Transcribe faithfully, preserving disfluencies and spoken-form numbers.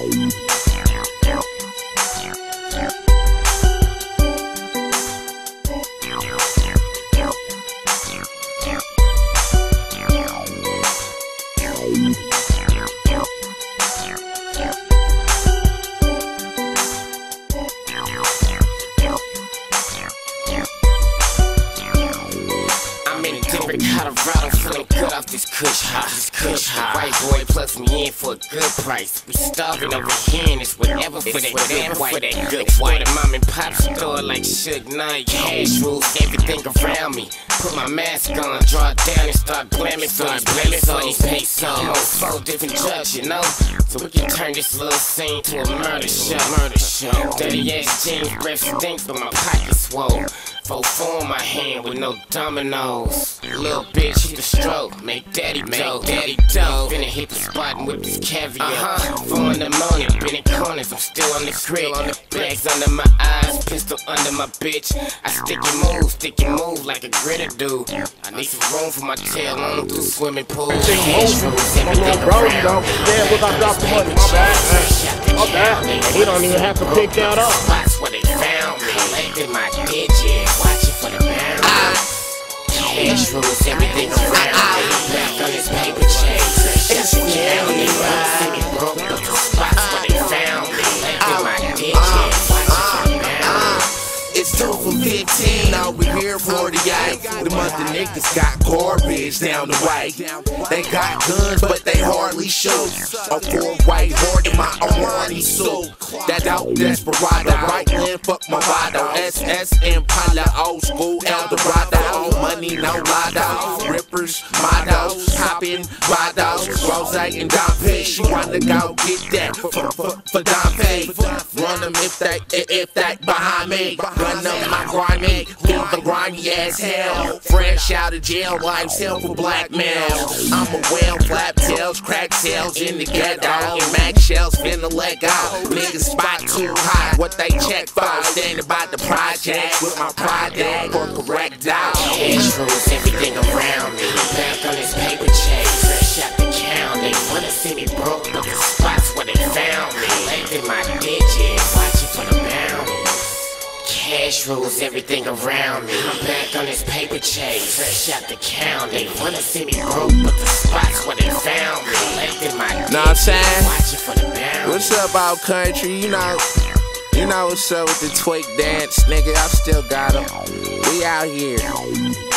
Colorado, feeling good off this kush hot, this kush hot. White boy plugs me in for a good price. We starving over here and it's whatever for that good white, for that good white. A mom and pop store like Suge Knight. Cash rules everything around me. Put my mask on, draw it down and start blamming, start blamming so these pesos. On four different drugs, you know, so we can turn this little scene to a murder show. Murder show. Dirty ass jeans, breath stinks, but my pockets swole. Four four in my hand with no dominoes. Little bitch hit the stroke, make daddy dope, daddy dope. Finna hit the spot and whip this caviar. Uh-huh. Four in the morning, been in corners, I'm still on the creek. Bags under my eyes, pistol under my bitch. I stick and move, stick and move like a gritter do. I need some room for my tail on through swimming pool. Everything bro, you don't stand without dropping money. My bad, man. My bad. We don't even have to pick that up. Spots where they found me, collected my digits, watching for the bounce. Cash rules everything around me. Back on this paper chase, just a county. See me broke, but the spots where they found me, collected my digits, watching for the bounce. It's two for fifteen, now we here forty-eight. The mother niggas got garbage down the way. They got guns, but they hardly shoot. A four-way horde in my Armani suit. That out desperado, right hand, fuck my vado. S S Impala, old school Eldorado. Money, no lotto. Rippers, mottos, hopping, vados. Rose and Dom P. She wanna go get that for, for, for, for Dom P. Run them if they, if they behind me. Run up my grimy, feeling grimy as hell. Fresh out of jail, life's hell for blackmail. I'm a whale, flap tails, crack tails in the ghetto. And max shells finna let go. Niggas spot too high, what they check for. Standing by the project with my project for correct out. Cash rules everything around me. Back on this paper chase, fresh out the count. They wanna see me broke, but the spots where they found me, collecting my digits, watching for the bounce. Cash rules everything around me. I'm back on this paper chase, fresh out the count. They wanna see me broke, but the spots where they found me, collecting my digits, know what I'm saying? watching for the bounce. What's up, out country? You know, you know what's up with the twig dance, nigga. I still got 'em. We out here.